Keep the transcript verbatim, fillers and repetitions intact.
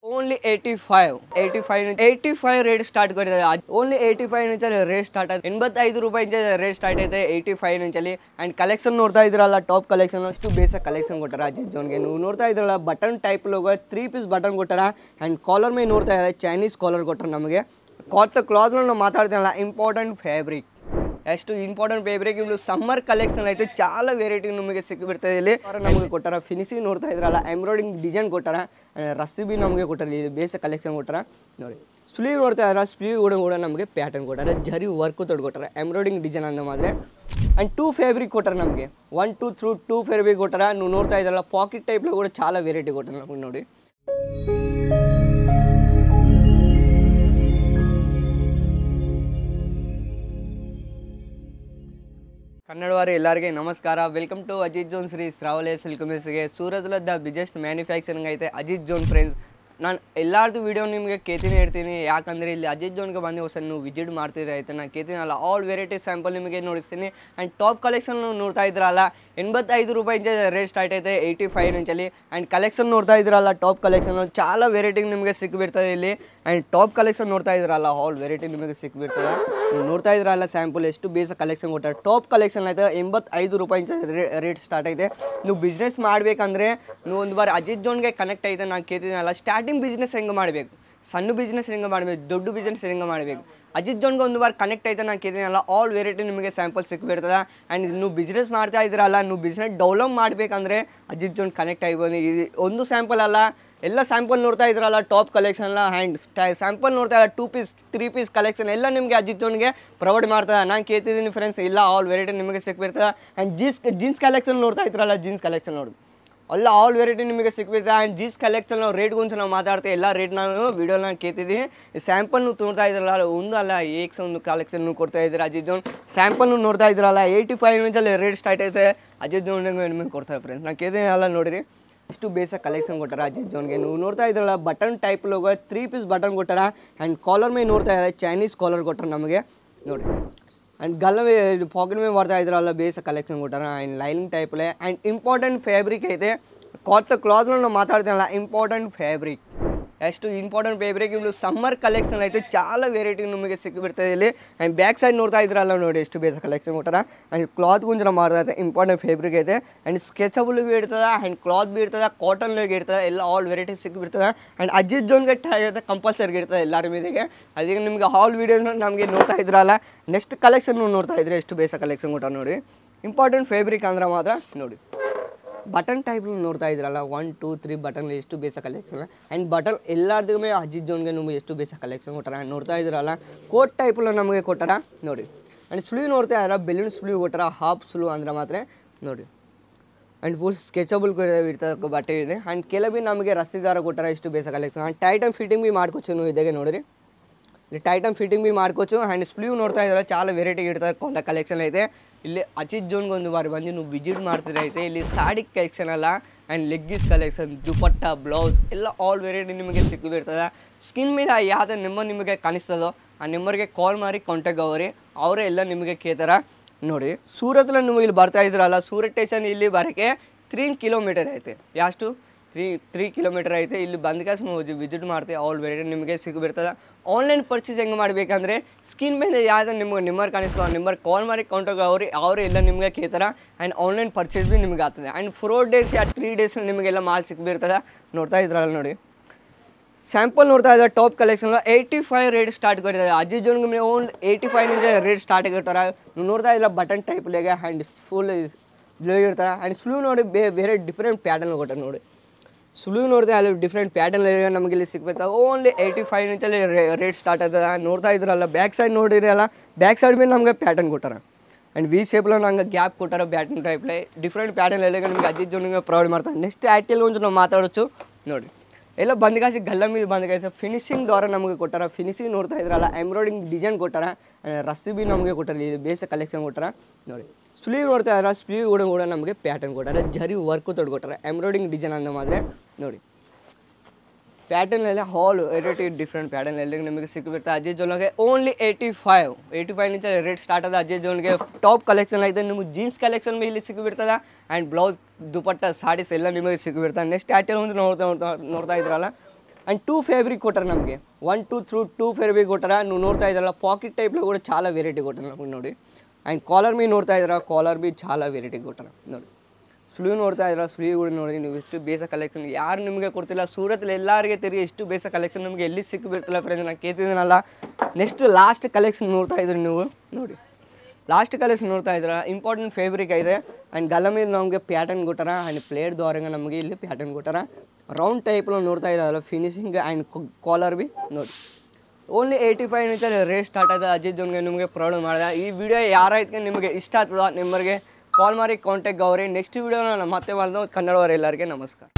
Only eighty five eighty five eighty five rate start ಕೊಟ್ಟಿದೆ. Only eighty five ಇಂಚಲ್ಲಿ rate start ಆಗಿದೆ. ಎಂಬತ್ತೈದು ರೂಪಾಯಿ ರೇಟ್ ಸ್ಟಾರ್ಟ್ ಇದೆ ಏಯ್ಟಿ ಫೈವ್ ಇಂಚಲ್ಲಿ. ಆ್ಯಂಡ್ ಕಲೆಕ್ಷನ್ ನೋಡ್ತಾ ಇದ್ರಲ್ಲ, ಟಾಪ್ ಕಲೆಕ್ಷನ್ ಅಷ್ಟು ಬೇಸ ಕಲೆಕ್ಷನ್ ಕೊಟ್ಟಾರ ಅಜಿತ್ ಜೋನ್ಗೆ. ನೀವು ನೋಡ್ತಾ ಇದ್ರಲ್ಲ, button type logo three piece button ಕೊಟ್ಟಾರ. ಆ್ಯಂಡ್ ಕಾಲರ್ ಮೇಲೆ ನೋಡ್ತಾ ಇದ್ದಾರೆ, ಚೈನೀಸ್ ಕಾಲರ್ ಕೊಟ್ಟಾರ ನಮಗೆ. ಕಾಟ್ ಕ್ಲಾತ್ ನಾವು ಮಾತಾಡ್ತೀನಲ್ಲ, ಇಂಪಾರ್ಟೆಂಟ್ ಫ್ಯಾಬ್ರಿಕ್, ಎಷ್ಟು ಇಂಪಾರ್ಟೆಂಟ್ ಫ್ಯಾಬ್ರಿಕ್. ಇನ್ನು ಸಮ್ಮರ್ ಕಲೆಕ್ಷನ್ ಐತೆ, చాలా ವೆರೈಟಿ ನಮಗೆ ಸಿಕ್ಕಿಬಿಡ್ತದೆ. ಇಲ್ಲಿ ನಮಗೆ ಕೊಟ್ಟಾರ ಫಿನಿಶಿಂಗ್ ನೋಡ್ತಾ ಇದ್ರಲ್ಲ, ಎಂಬ್ರಾಯ್ಡಿಂಗ್ ಡಿಸೈನ್ ಕೊಟ್ಟಾರ. ರಸ್ಸಿ ಬಿ ನಮಗೆ ಕೊಟ್ಟಾರ, ಇಲ್ಲಿ ಬೇಸ ಕಲೆಕ್ಷನ್ ಕೊಟ್ಟಾರ ನೋಡಿ. ಸ್ಲೀವ್ ನೋಡ್ತಾ ಇದ್ದಾರೆ, ಸ್ಲೀವ್ ಕೂಡ ಕೂಡ ನಮಗೆ ಪ್ಯಾಟರ್ನ್ ಕೊಟ್ಟಾರೆ, ಜರಿ ವರ್ಕ್ ತೊಡ್ ಕೊಟ್ಟಾರೆ, ಎಂಬ್ರಾಯ್ಡಿಂಗ್ ಡಿಸೈನ್ ಅಂದ ಮಾದ್ರೆ. ಆ್ಯಂಡ್ ಟೂ ಫ್ಯಾಬ್ರಿಕ್ ಕೊಟ್ಟಾರೆ ನಮಗೆ, one two through two fabric ಕೊಟ್ಟಾರ. ನೀವು ನೋಡ್ತಾ ಇದ್ರಲ್ಲ, ಪಾಕೆಟ್ ಟೈಪ್లో ಕೂಡ చాలా ವೆರೈಟಿ ಕೊಟ್ಟಾರೆ ನಮಗೆ ನೋಡಿ. ಕನ್ನಡವಾರಿ ಎಲ್ಲರಿಗೆ ನಮಸ್ಕಾರ. Welcome to Ajit zone Shri travel ಸಿಲ್ಕಮಿಸ್ಗೆ. ಸೂರತ್ಲ ದ ಬಿಗ್ಗೆಸ್ಟ್ ಮ್ಯಾನುಫ್ಯಾಕ್ಚರಿಂಗ್ ಐತೆ ಅಜಿತ್ ಜೋನ್ ಫ್ರೆಂಡ್ಸ್. ನಾನು ಎಲ್ಲಾರ್ದು ವೀಡಿಯೋ ನಿಮಗೆ ಕೇಳ್ತೀನಿ ಹೇಳ್ತೀನಿ, ಯಾಕಂದರೆ ಇಲ್ಲಿ ಅಜಿತ್ ಜೋನ್ಗೆ ಬಂದು ಹೊಸ ನೀವು ವಿಸಿಟ್ ಮಾಡ್ತಿದ್ರೆ ಆಯ್ತು. ನಾನು ಕೇಳ್ತೀನಲ್ಲ, ಆಲ್ ವೆರೈಟಿ ಸ್ಯಾಂಪಲ್ ನಿಮಗೆ ನೋಡಿಸ್ತೀನಿ. ಆ್ಯಂಡ್ ಟಾಪ್ ಕಲೆಕ್ಷನ್ ನೋಡ್ತಾ ಇದ್ರಲ್ಲ, ಎಂಬತ್ತೈದು ರೂಪಾಯಿ ರೇಟ್ ಸ್ಟಾರ್ಟ್ ಐತೆ ಏಯ್ಟಿ ಫೈವ್ ಇಂಚಲ್ಲಿ. ಆ್ಯಂಡ್ ಕಲೆಕ್ಷನ್ ನೋಡ್ತಾ ಇದ್ರಲ್ಲ, ಟಾಪ್ ಕಲೆಕ್ಷನ್ చాలా ವೆರೈಟಿ ನಿಮಗೆ ಸಿಕ್ಕಿಬಿಡ್ತದೆ ಇಲ್ಲಿ. ಆ್ಯಂಡ್ ಟಾಪ್ ಕಲೆಕ್ಷನ್ ನೋಡ್ತಾ ಇದ್ರಲ್ಲ, ಆಲ್ ವೆರೈಟಿ ನಿಮಗೆ ಸಿಕ್ಕಿಬಿಡ್ತದೆ. ನೀವು ನೋಡ್ತಾ ಇದ್ರಲ್ಲ, ಸ್ಯಾಂಪಲ್ ಎಷ್ಟು ಬೇಸ ಕಲೆಕ್ಷನ್ ಕೊಟ್ಟಾರೆ. ಟಾಪ್ ಕಲೆಕ್ಷನ್ ಐತೆ, ಎಂಬತ್ತೈದು ರೂಪಾಯಿ ಇಂಚ ರೇಟ್ ಸ್ಟಾರ್ಟ್ ಐತೆ. ನೀವು ಬಿಸ್ನೆಸ್ ಮಾಡಬೇಕಂದ್ರೆ ನೀವು ಒಂದು ಬಾರಿ ಅಜಿತ್ ಜೋನ್ಗೆ ಕನೆಕ್ಟ್ ಐತೆ. ನಾನು ಕೇಳ್ತಿದ್ದೀನಲ್ಲ, ಸ್ಟಾರ್ಟಿಂಗ್ ಬಿಸ್ನೆಸ್ ಹೆಂಗೆ ಮಾಡಬೇಕು, ಸಣ್ಣ ಬಿಸ್ನೆಸ್ ಹೆಂಗೆ ಮಾಡಬೇಕು, ದೊಡ್ಡ ಬಿಸ್ನೆಸ್ ಹೆಂಗೆ ಮಾಡಬೇಕು, ಅಜಿತ್ ಜೋನ್ಗೆ ಒಂದು ಬಾರಿ ಕನೆಕ್ಟ್ ಐತೆ. ನಾನು ಕೇಳ್ತೀನಲ್ಲ, ಆಲ್ ವೆರೈಟಿ ನಿಮಗೆ ಸ್ಯಾಂಪಲ್ ಸಿಕ್ಕಿಬಿಡ್ತದೆ. ಆ್ಯಂಡ್ ನೀವು ಬಿಸ್ನೆಸ್ ಮಾಡ್ತಾ ಇದ್ರಲ್ಲ, ನೀವು ಬಿಸ್ನೆಸ್ ಡೆವಲಪ್ ಮಾಡಬೇಕಂದ್ರೆ ಅಜಿತ್ ಜೋನ್ ಕನೆಕ್ಟ್ ಆಗಿಬೋದು. ಇದು ಒಂದು ಸ್ಯಾಂಪಲ್ ಅಲ್ಲ, ಎಲ್ಲ ಸ್ಯಾಂಪಲ್ ನೋಡ್ತಾ ಇದ್ರಲ್ಲ, ಟಾಪ್ ಕಲೆಕ್ಷನ್ ಎಲ್ಲ. ಹ್ಯಾಂಡ್ ಸ್ಯಾಂಪಲ್ ನೋಡ್ತಾ ಇಲ್ಲ, two piece three piece collection ಎಲ್ಲ ನಿಮಗೆ ಅಜಿತ್ ಜೋನ್ಗೆ ಪ್ರೊವೈಡ್ ಮಾಡ್ತದೆ. ನಾನು ಕೇಳ್ತಿದ್ದೀನಿ ಫ್ರೆಂಡ್ಸ್, ಇಲ್ಲ ಆಲ್ ವೆರೈಟಿ ನಿಮಗೆ ಸಿಕ್ಬಿಡ್ತದೆ. ಆ್ಯಂಡ್ ಜೀನ್ಸ್ ಜೀನ್ಸ್ ಕಲೆಕ್ಷನ್ ನೋಡ್ತಾ ಇದ್ರಲ್ಲ, ಜೀನ್ಸ್ ಕಲೆಕ್ಷನ್ ನೋಡು, ಅಲ್ಲ ಆಲ್ ವೆರೈಟಿ ನಿಮಗೆ ಸಿಕ್ಬಿಡ್ತದೆ. ಆ್ಯಂಡ್ ಜೀನ್ಸ್ ಕಲೆಕ್ಷನ್ ನಾವು ರೇಟ್ ಗುరించి ನಾವು ಮಾತಾಡ್ತೀವಿ, ಎಲ್ಲ ರೇಟ್ ನಾನು ವೀಡಿಯೋನ ಕೇಳ್ತಿದ್ದೀನಿ. ಸ್ಯಾಂಪಲ್ ನೋಡ್ತಾ ಇದ್ರಲ್ಲ, ಒಂದು ಅಲ್ಲ ಏಕ್ಸ್ ಒಂದು ಕಲೆಕ್ಷನ್ ಕೊಡ್ತಾ ಇದ್ದೀರ ಅಜಿತ್ ಜೋನ್. ಸ್ಯಾಂಪಲ್ ನೋಡ್ತಾ ಇದ್ರಲ್ಲ, ಏಯ್ಟಿ ಫೈವ್ ಇಂಚಲ್ಲಿ ರೇಟ್ ಸ್ಟಾರ್ಟ್ ಐತೆ ಅಜಿತ್ ಜೋನ್ ನಿಮಗೆ ಕೊಡ್ತಾರೆ ಫ್ರೆಂಡ್ಸ್. ನಾನು ಕೇಳ್ತೀನಿ ಎಲ್ಲ ನೋಡಿರಿ, ಎಷ್ಟು ಬೇಸ ಕಲೆಕ್ಷನ್ ಕೊಟ್ಟಾರ ಅಜಿತ್ ಜೋನ್ಗೆ. ನೀವು ನೋಡ್ತಾ ಇದ್ರಲ್ಲ, button type logo three piece button ಕೊಟ್ಟಾರ. ಆ್ಯಂಡ್ ಕಾಲರ್ ಮೇಲೆ ನೋಡ್ತಾ ಇದ್ದಾರೆ, ಚೈನೀಸ್ ಕಾಲರ್ ಕೊಟ್ಟಾರ ನಮಗೆ ನೋಡಿ. ಆ್ಯಂಡ್ ಗಲ್ಲ ಪಾಕೆಟ್ ಮೇಲೆ ಬರ್ತಾ ಇದ್ರಲ್ಲ, ಬೇಸ ಕಲೆಕ್ಷನ್ ಕೊಟ್ಟಾರ. ಆ್ಯಂಡ್ ಲೈನಿಂಗ್ ಟೈಪಲ್ಲೇ. ಆ್ಯಂಡ್ ಇಂಪಾರ್ಟೆಂಟ್ ಫ್ಯಾಬ್ರಿಕ್ ಐತೆ. ಕಾಟ್ ಕ್ಲಾತ್ಗಳು ನಾವು ಮಾತಾಡ್ತೀನಲ್ಲ, ಇಂಪಾರ್ಟೆಂಟ್ ಫ್ಯಾಬ್ರಿಕ್, ಎಷ್ಟು ಇಂಪಾರ್ಟೆಂಟ್ ಫ್ಯಾಬ್ರಿಕ್. ಇನ್ನು ಸಮ್ಮರ್ ಕಲೆಕ್ಷನ್ ಐತೆ, చాలా ವೆರೈಟಿ ನಿಮಗೆ ಸಿಕ್ಕಿಬಿಡ್ತದೆ ಇಲ್ಲಿ. ಆ್ಯಂಡ್ ಬ್ಯಾಕ್ ಸೈಡ್ ನೋಡ್ತಾ ಇದ್ರಲ್ಲ ನೋಡಿ, ಎಷ್ಟು ಬೇಸ ಕಲೆಕ್ಷನ್ ಕೊಟ್ಟಾರ. ಆ್ಯಂಡ್ ಕ್ಲಾತ್ ಗುಂಜನ ಮಾಡ್ತಾ ಐತೆ, ಇಂಪಾರ್ಟೆಂಟ್ ಫ್ಯಾಬ್ರಿಕ್ ಐತೆ. ಆ್ಯಂಡ್ ಸ್ಕೆಚಬಲ್ ಭೀ ಇರ್ತದೆ, ಆ್ಯಂಡ್ ಕ್ಲಾತ್ ಭೀ ಇರ್ತದೆ, ಕಾಟನ್ಗೆ ಇರ್ತದೆ, ಎಲ್ಲ ಆಲ್ ವೆರೈಟಿ ಸಿಕ್ಕಿಬಿಡ್ತದೆ. ಆ್ಯಂಡ್ ಅಜಿತ್ ಜೋನ್ಗೆ ಐತೆ ಕಂಪಲ್ಸರಿ ಇರ್ತದೆ ಎಲ್ಲರ ಮೀದಿಗೆ. ಅದಕ್ಕೆ ನಿಮಗೆ ಹಾಲ್ ವೀಡಿಯೋನ ನಮಗೆ ನೋಡ್ತಾ ಇದ್ರಲ್ಲ, ನೆಕ್ಸ್ಟ್ ಕಲೆಕ್ಷನ್ ನೋಡ್ತಾ ಇದ್ರೆ ಎಷ್ಟು ಬೇಸ ಕಲೆಕ್ಷನ್ ಕೊಟ್ಟಾರ ನೋಡಿ. ಇಂಪಾರ್ಟೆಂಟ್ ಫ್ಯಾಬ್ರಿಕ್ ಅಂದ್ರೆ ಮಾತ್ರ ನೋಡಿ. ಬಟನ್ ಟೈಪ್ ನೋಡ್ತಾ ಇದ್ರಲ್ಲ, ಒನ್ ಟೂ ತ್ರೀ ಬಟನ್ ಎಷ್ಟು ಬೇಸ ಕಲೆಕ್ಷನ್. ಆ್ಯಂಡ್ ಬಟನ್ ಎಲ್ಲಾರ್ದು ಮೇ ಅಜಿತ್ ಜೋನ್ಗೆ ನಮಗೆ ಎಷ್ಟು ಬೇಸ ಕಲೆಕ್ಷನ್ ಕೊಟ್ಟಾರ. ನೋಡ್ತಾ ಇದ್ರಲ್ಲ, ಕೋಟ್ ಟೈಪಲ್ಲಿ ನಮಗೆ ಕೊಟ್ಟಾರ ನೋಡಿ. ಆ್ಯಂಡ್ ಸ್ಲೀವ್ ನೋಡ್ತಾ ಇದ್ದಾರೆ, ಬೆಲೂನ್ ಸ್ಲೀವ್ ಕೊಟ್ಟಾರ, ಹಾಫ್ ಸ್ಲೀವ್ ಅಂದ್ರೆ ಮಾತ್ರ ನೋಡಿ. ಆ್ಯಂಡ್ ಫುಲ್ ಸ್ಕೆಚಬಲ್ ಇರ್ತದೆ ಬಟ್ಟೆ ಇದೆ. ಆ್ಯಂಡ್ ಕೆಲವು ನಮಗೆ ರಸ್ತಿದಾರ ಕೊಟ್ಟಾರ, ಎಷ್ಟು ಬೇಸ collection. And tight and fitting ಭೀ ಮಾಡ್ಕೊచ్చు ನೀವು ಇದಾಗೆ ನೋಡಿರಿ, ಇಲ್ಲಿ ಟೈಟ್ ಆ್ಯಂಡ್ ಫಿಟ್ಟಿಂಗ್ ಭೀ ಮಾಡ್ಕೊచ్చు. ಆ್ಯಂಡ್ ಸ್ಲೀವ್ ನೋಡ್ತಾ ಇದ್ದಾರೆ, చాలా ವೆರೈಟಿ ಇರ್ತದೆ, ಕೊಂಡ ಕಲೆಕ್ಷನ್ ಐತೆ. ಇಲ್ಲಿ ಅಜಿತ್ ಜೋನ್ಗೆ ಒಂದು ಬಾರಿ ಬಂದು ನೀವು ವಿಸಿಟ್ ಮಾಡ್ತಿದ್ರೆ ಐತೆ. ಇಲ್ಲಿ ಸಾಡಿ ಕಲೆಕ್ಷನ್ ಅಲ್ಲ, and leggings collection, dupatta, blouse ಎಲ್ಲ ಆಲ್ ವೆರೈಟಿ ನಿಮಗೆ ಸಿಕ್ಕಿಬಿಡ್ತದೆ. ಸ್ಕಿನ್ ಮೇಲೆ ಯಾವ್ದು ನಂಬರ್ ನಿಮಗೆ ಕಾಣಿಸ್ತದೋ ಆ ನಂಬರ್ಗೆ ಕಾಲ್ ಮಾಡಿ ಕಾಂಟ್ಯಾಕ್ಟ್ ಅವರಿ, ಅವರೇ ಎಲ್ಲ ನಿಮಗೆ ಕೇಳ್ತಾರ ನೋಡಿ. ಸೂರತ್ಲ ನೀವು ಇಲ್ಲಿ ಬರ್ತಾ ಇದ್ರಲ್ಲ, ಸೂರತ್ ಸ್ಟೇಷನ್ ಇಲ್ಲಿ ಬರೋಕ್ಕೆ ತ್ರೀ ಕಿಲೋಮೀಟರ್ ಐತೆ. ಎಷ್ಟು ತ್ರೀ ತ್ರೀ ಕಿಲೋಮೀಟರ್ ಐತೆ. ಇಲ್ಲಿ ಬಂದ ಕಾಸು ನಾವು ವಿಸಿಟ್ ಮಾಡ್ತೀವಿ, ಆಲ್ ವೆರೈಟಿ ನಿಮಗೆ ಸಿಕ್ಕಿಬಿಡ್ತದೆ. ಆನ್ಲೈನ್ ಪರ್ಚೇಸ್ ಹೆಂಗೆ ಮಾಡಬೇಕಂದ್ರೆ, ಸ್ಕಿನ್ ಮೇಲೆ ಯಾವ್ದು ನಿಮ್ಗೆ ನಂಬರ್ ಕಾಣಿಸ್ತೋ ಆ ನಂಬರ್ ಕಾಲ್ ಮಾಡಿ ಕಾಂಟ್ಯಾಕ್ಟ್ ಅವ್ರಿ, ಅವರೇ ಎಲ್ಲ ನಿಮಗೆ ಕೇಳ್ತಾರೆ. ಆ್ಯಂಡ್ ಆನ್ಲೈನ್ ಪರ್ಚೇಸ್ ಭೀ ನಿಮಗೆ ಆಗ್ತದೆ. ಆ್ಯಂಡ್ ಫೋರ್ ಡೇಸ್ ಯಾ ತ್ರೀ ಡೇಸ್ ನಿಮಗೆಲ್ಲ ಮಾಲ್ ಸಿಕ್ಕಿಬಿಡ್ತದೆ. ನೋಡ್ತಾ ಇದ್ರಲ್ಲ ನೋಡಿ, ಸ್ಯಾಂಪಲ್ ನೋಡ್ತಾ ಇದ್ದಾರೆ, top collection eighty five rate start ಕೊಟ್ಟಿದ್ದಾರೆ ಅಜಿತ್ ಜೋನ್ಗೆ. ಮೇಲೆ ಓನ್ ಏಯ್ಟಿ ಫೈವ್ ಇಂದ ರೇಟ್ ಸ್ಟಾರ್ಟ್ ಆಗಿರ್ತಾರೆ. ನೀವು ನೋಡ್ತಾ ಇದ್ದರೆ ಬಟನ್ ಟೈಪ್ಲೆಗೆ. ಆ್ಯಂಡ್ ಫುಲ್ ಬ್ಲೂ ಇರ್ತಾರೆ. ಆ್ಯಂಡ್ ಸ್ಲೀವ್ ನೋಡಿ, ಬೇ ಬೇರೆ ಡಿಫ್ರೆಂಟ್ ಪ್ಯಾಟರ್ನ್ ಕೊಟ್ಟಾರೆ ನೋಡಿ. ಸ್ಲೀವ್ ನೋಡಿದೆ ಅಲ್ಲಿ ಡಿಫ್ರೆಂಟ್ ಪ್ಯಾಟರ್ನ್ ನಮಗೆ ಇಲ್ಲಿ ಸಿಕ್ಬಿಡ್ತಾವೆ. ಓನ್ಲಿ ಏಯ್ಟಿ ಫೈವ್ ಇಂಚಲ್ಲಿ ರೇಟ್ ಸ್ಟಾರ್ಟ್ ಆಗ್ತದೆ. ನೋಡ್ತಾ ಇದ್ರಲ್ಲ, ಬ್ಯಾಕ್ ಸೈಡ್ ನೋಡಿರಲ್ಲ, ಬ್ಯಾಕ್ ಸೈಡ್ ಮೇಲೆ ನಮಗೆ ಪ್ಯಾಟರ್ನ್ ಕೊಟ್ಟಾರ. ಆ್ಯಂಡ್ ವಿ ಶೇಪ್లో ನಂಗೆ ಗ್ಯಾಪ್ ಕೊಟ್ಟಾರ, ಬ್ಯಾಟರ್ನ್ ಟೈಪ್ಲೆ ಡಿಫ್ರೆಂಟ್ ಪ್ಯಾಟರ್ನ್ ಎಲ್ಲ ನಿಮಗೆ ಅಜಿತ್ ಜೋನ್ಗೆ ಪ್ರೊವೈಡ್ ಮಾಡ್ತಾರೆ. ನೆಕ್ಸ್ಟ್ ಆ್ಯಕ್ಟಲ್ಲಿ ಒಂದು ನಾವು ಮಾತಾಡೋచ్చు ನೋಡಿ. ಎಲ್ಲ ಬಂದ್ಗಾಸಿ ಗಲ್ಲ ಮೇಲೆ ಬಂದ್ಗಾಸಿ ಫಿನಿಶಿಂಗ್ ದ್ವಾರ ನಮಗೆ ಕೊಟ್ಟಾರ. ಫಿನಿಶಿಂಗ್ ನೋಡ್ತಾ ಇದ್ರಲ್ಲ, ಎಂಬ್ರಾಯ್ಡಿಂಗ್ ಡಿಸೈನ್ ಕೊಟ್ಟಾರ. ರಸ್ಸಿ ಭೀ ನಮಗೆ ಕೊಟ್ಟಾರ, ಇಲ್ಲಿ ಬೇಸ ಕಲೆಕ್ಷನ್ ಕೊಟ್ಟಾರ ನೋಡಿ. ಸ್ಲೀವ್ ನೋಡ್ತಾ ಇದ್ದಾರೆ, ಸ್ಲೀವ್ ಕೂಡ ಕೂಡ ನಮಗೆ ಪ್ಯಾಟರ್ನ್ ಕೊಟ್ಟಾರೆ, ಜರಿ ವರ್ಕು ತೊಡ್ ಕೊಟ್ಟಾರೆ, ಎಂಬ್ರಾಯ್ಡಿಂಗ್ ಡಿಸೈನ್ ಅಂದ ಮಾದ್ರೆ ನೋಡಿ. ಪ್ಯಾಟರ್ನ್ ಎಲ್ಲ ಹಾಲ್ ವೆರೈಟಿ ಡಿಫ್ರೆಂಟ್ ಪ್ಯಾಟರ್ನ್ ಎಲ್ಲ ನಿಮಗೆ ಸಿಕ್ಕಿಬಿಡ್ತಾರೆ ಅಜಿತ್ ಜೋನ್ಗೆ. Only eighty five eighty five inch rate start ಆದ ಅಜಿತ್ ಜೋನ್ಗೆ. ಟಾಪ್ ಕಲೆಕ್ಷನ್ ಐತೆ, ನಿಮಗೆ ಜೀನ್ಸ್ ಕಲೆಕ್ಷನ್ ಇಲ್ಲಿ ಸಿಕ್ಕಿಬಿಡ್ತದೆ. ಆ್ಯಂಡ್ ಬ್ಲೌಸ್, ದುಪಟ್ಟ, ಸಾರೀಸ್ ಎಲ್ಲ ನಿಮಗೆ ಸಿಕ್ಕಿಬಿಡ್ತಾರೆ. ನೆಕ್ಸ್ಟ್ ಆ್ಯಕ್ಟಲ್ಲಿ ಒಂದು ನೋಡ್ತಾ ನೋಡ್ತಾ ನೋಡ್ತಾ ಇದ್ರಲ್ಲ, ಆ್ಯಂಡ್ ಟೂ ಫೇಬ್ರಿಕ್ ಕೊಟ್ಟಾರೆ ನಮಗೆ one two through two fabric ಕೊಟ್ಟಾರ ನೀವು ನೋಡ್ತಾ ಇದ್ದಾರಲ್ಲ ಪಾಕೆಟ್ ಟೈಪ್లో ಕೂಡ చాలా ವೆರೈಟಿ ಕೊಟ್ಟಾರೆ ನಮಗೆ ನೋಡಿ ಆ್ಯಂಡ್ ಕಾಲರ್ ಬಿ ನೋಡ್ತಾ ಇದ್ದೀರಾ ಕಾಲರ್ ಬಿ చాలా ವೆರೈಟಿ ಕೊಟ್ಟಾರೆ ನೋಡಿ ಸ್ಲೀವ್ ನೋಡ್ತಾ ಇದ್ದೀರಾ ಸ್ಲೀವ್ ಕೂಡ ನೋಡಿ ನೀವು ಎಷ್ಟು ಬೇಸ ಕಲೆಕ್ಷನ್ ಯಾರು ನಿಮಗೆ ಕೊಡ್ತಿಲ್ಲ ಸೂರತಲ್ಲಿ ಎಲ್ಲರಿಗೆ ತಿರುಗಿ ಎಷ್ಟು ಬೇಸ ಕಲೆಕ್ಷನ್ ನಿಮಗೆ ಎಲ್ಲಿ ಸಿಕ್ಕಿಬಿಡ್ತಿಲ್ಲ ಫ್ರೆಂಡ್ಸ್ ನಾನು ಕೇಳ್ತಿದ್ದೀನಲ್ಲ ನೆಕ್ಸ್ಟ್ ಲಾಸ್ಟ್ ಕಲೆಕ್ಷನ್ ನೋಡ್ತಾ ಇದ್ರಿ ನೀವು ನೋಡಿ ಲಾಸ್ಟ್ ಕಲೆಕ್ಷನ್ ನೋಡ್ತಾ ಇದ್ದೀರಾ ಇಂಪಾರ್ಟೆಂಟ್ ಫೇಬ್ರಿಕ್ ಇದೆ ಆ್ಯಂಡ್ ಗಲ ಮೇಲೆ ನಮಗೆ ಪ್ಯಾಟರ್ನ್ ಕೊಟ್ಟಾರ ಆ್ಯಂಡ್ ಪ್ಲೇಟ್ ದ್ವಾರಂಗ ನಮಗೆ ಇಲ್ಲಿ ಪ್ಯಾಟರ್ನ್ ಕೊಟ್ಟಾರ ರೌಂಡ್ ಟೈಪ್లో ನೋಡ್ತಾ ಇದ್ದಾರಲ್ಲ ಫಿನಿಶಿಂಗ್ ಆ್ಯಂಡ್ ಕಾಲರ್ ಬಿ ನೋಡಿ only eighty five inch rate start ಆಗಿದೆ ಅಜಿತ್ ಜೋನ್ಗೆ ನಿಮಗೆ ಪ್ರಾಬ್ಲಮ್ ಮಾಡಿದೆ ಈ ವಿಡಿಯೋ ಯಾರೈತೆ ನಿಮಗೆ ಇಷ್ಟ ಆಗ್ತದೋ ನಿಮ್ಮರಿಗೆ ಕಾಲ್ ಮಾಡಿ ಕಾಂಟ್ಯಾಕ್ಟ್ ಗೌರಿ ನೆಕ್ಸ್ಟ್ ವಿಡಿಯೋನ ಮತ್ತೆ ಮಾಡಿದ ಕನ್ನಡವರೆಲ್ಲರಿಗೆ ನಮಸ್ಕಾರ.